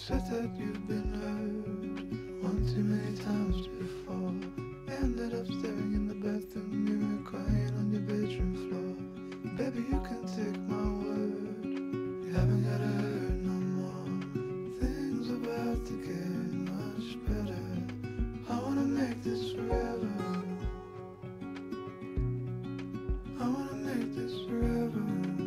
Said that you've been hurt one too many times before. Ended up staring in the bathroom mirror, crying on your bedroom floor. Baby, you can take my word, you haven't gotta hurt no more. Things about to get much better. I wanna make this forever. I wanna make this forever.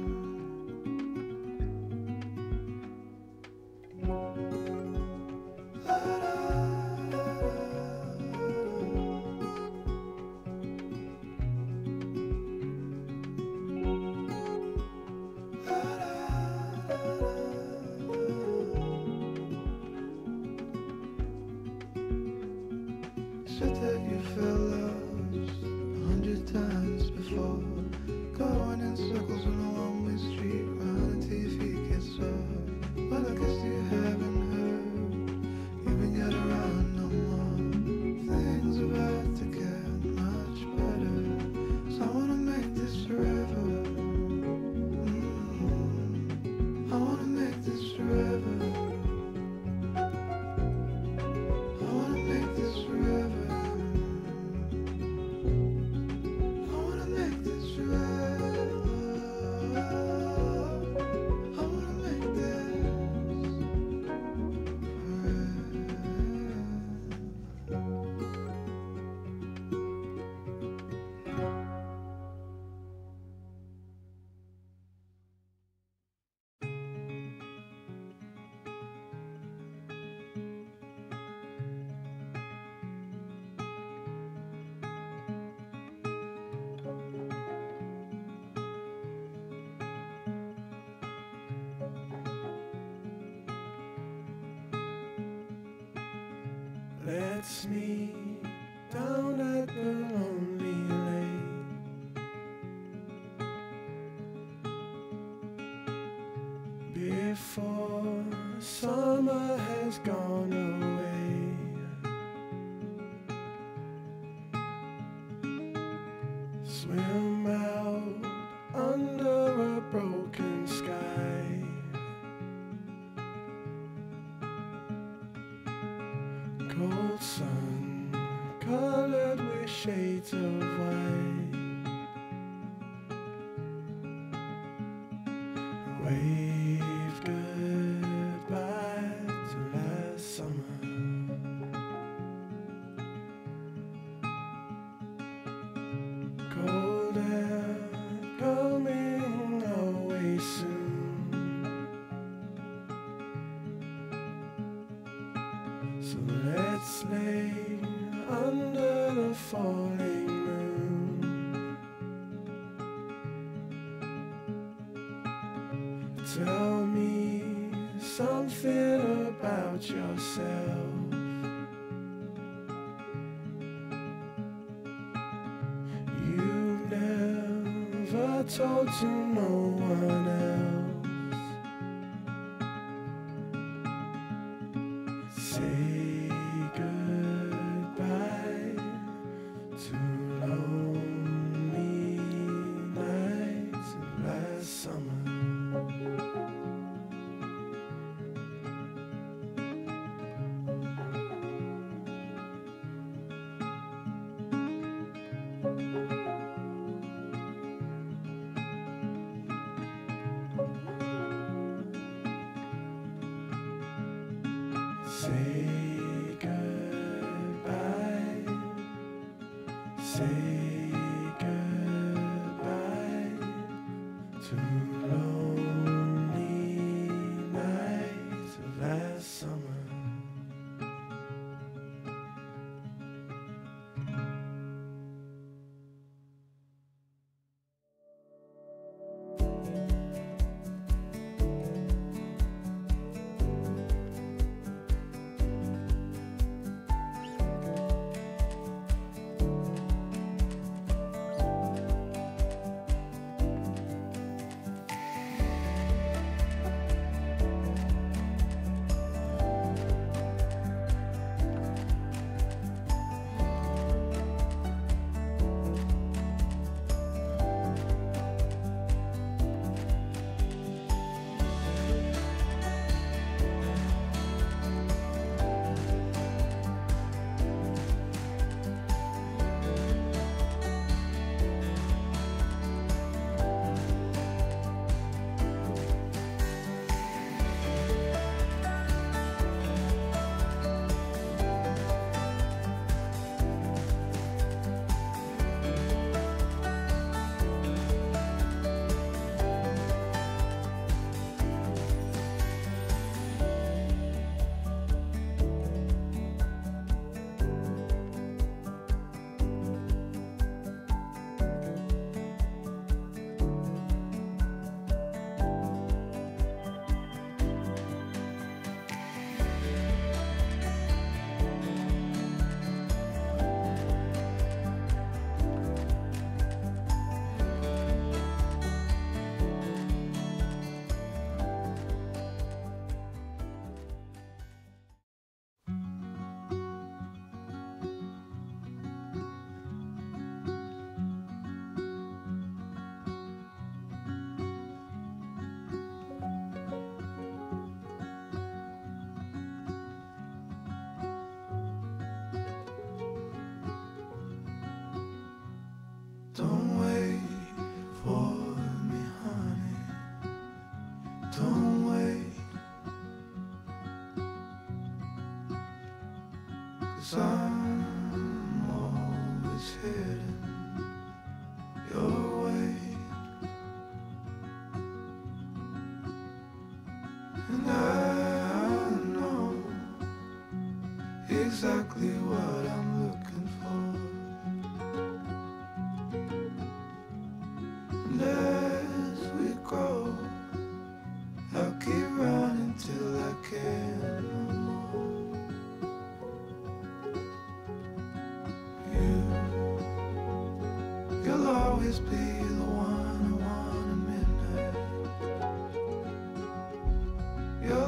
Said that you felt lost 100 times before, going in circles on a one-way street, running till your feet get sore. Well, I guess you haven't heard, you ain't got around no more. Things about to get much better, so I wanna make this forever. I wanna make this forever. I wanna make this forever. I wanna make this forever. I wanna make this Let's meet down at the lonely lake. Before summer has gone away. Swim out under a broken sky. Cold sun colored with shades of white. Wave goodbye to last summer. Cold air coming away soon. So let's lay under the falling moon. Tell me something about yourself. You've never told to no one else. Say goodbye to lonely nights last summer. Say goodbye, say goodbye to lonely nights of last summer. Don't wait for me, honey. Don't wait, 'cause I'm always heading your way. And I know exactly what I'm looking for. And as we go, I'll keep running till I can't no more. You'll always be the one I want at midnight. You're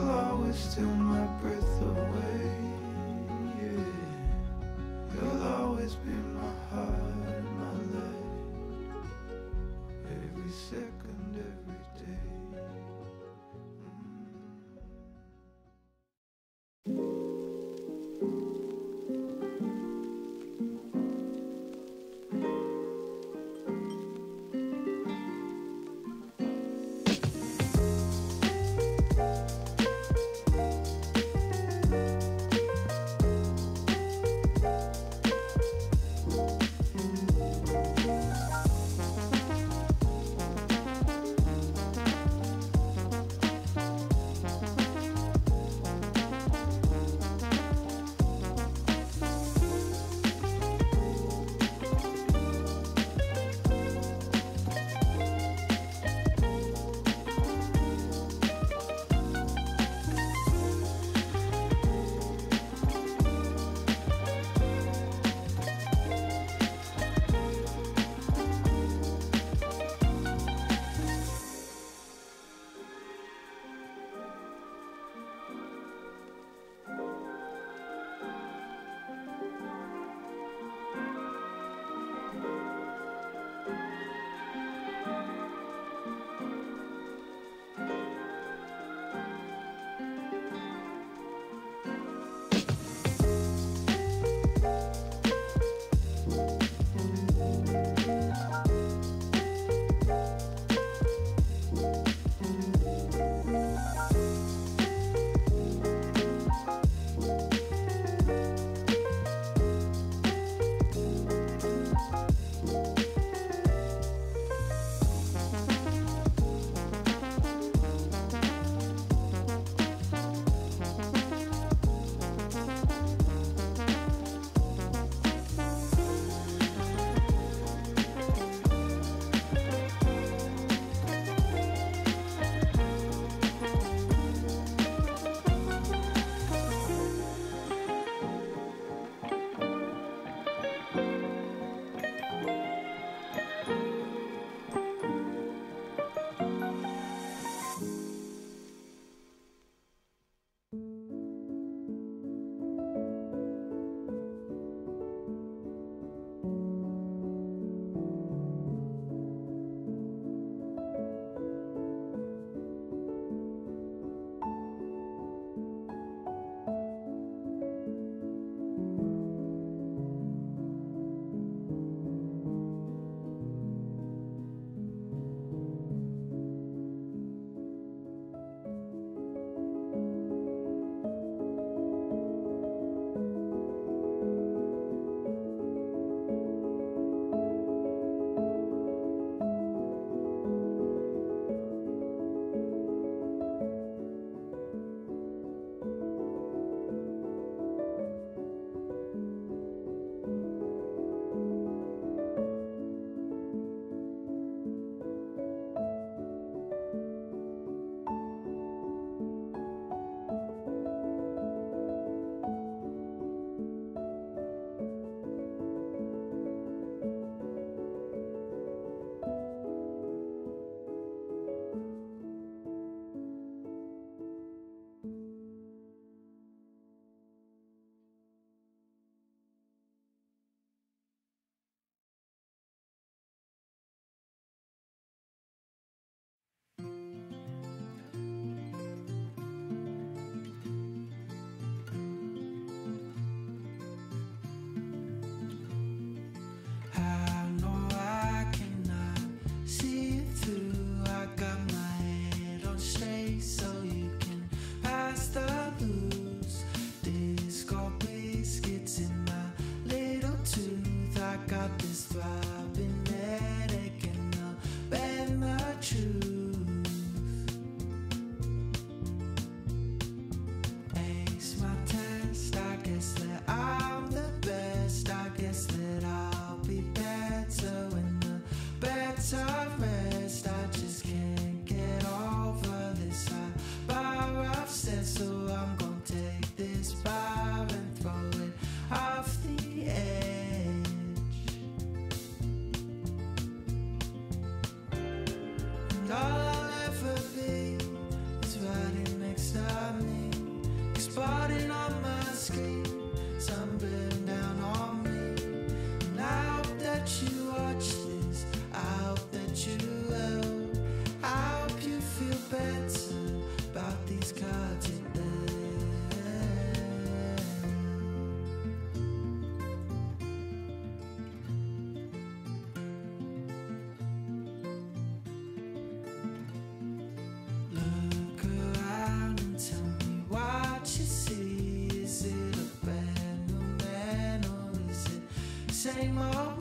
hang my